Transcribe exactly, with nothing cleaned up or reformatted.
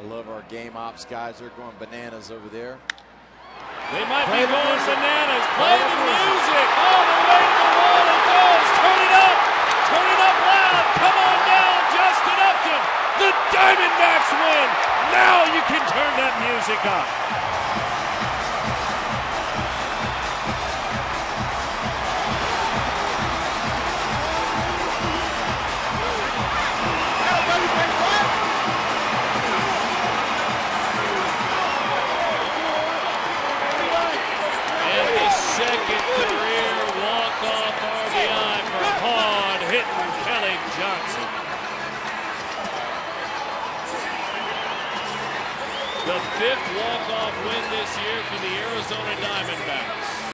I love our game ops guys. They're going bananas over there. They might Play be the going music. bananas. Play Play the the music. music. All the way to the wall it goes. Turn it up. Turn it up loud. Come on down, Justin Upton. The Diamondbacks win. Now you can turn that music up. Second career walk-off R B I for hard-hitting Kelly Johnson. The fifth walk-off win this year for the Arizona Diamondbacks.